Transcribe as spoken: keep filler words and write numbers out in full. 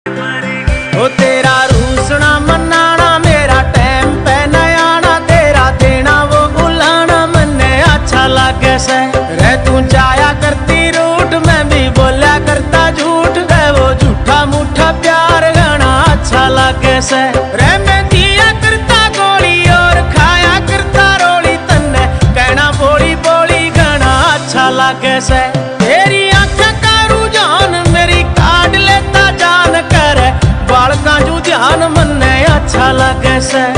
ओ तेरा रूसना मनाना मेरा टाइम पे न आना, तेरा देना वो बुलाना मन्ने अच्छा लागे से। रे तू जाया करती रूठ मैं भी बोला करता झूठ, रे वो झूठा मूठा प्यार गाना अच्छा लागे से। रे मैं दिया करता गोली और खाया करता रोली, तन्ने कहना बोली बोली गाना अच्छा लागे से। तेरी आंखें का रुझान मेरी काट लेता जान कर, बालका जू ध्यान मन्ने अच्छा लागे से।